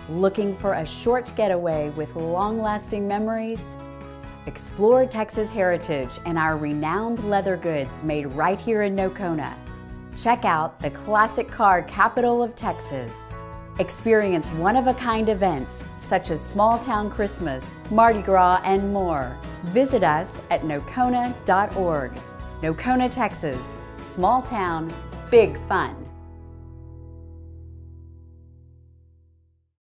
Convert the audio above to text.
Looking for a short getaway with long-lasting memories? Explore Texas heritage and our renowned leather goods made right here in Nocona. Check out the classic car capital of Texas. Experience one-of-a-kind events such as Small Town Christmas, Mardi Gras, and more. Visit us at nocona.org. Nocona, Texas. Small town, big fun.